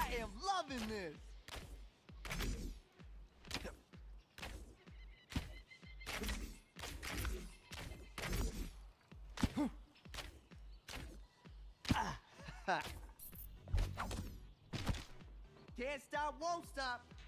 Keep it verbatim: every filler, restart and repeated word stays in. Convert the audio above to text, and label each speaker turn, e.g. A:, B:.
A: I am loving this. Can't stop, won't stop.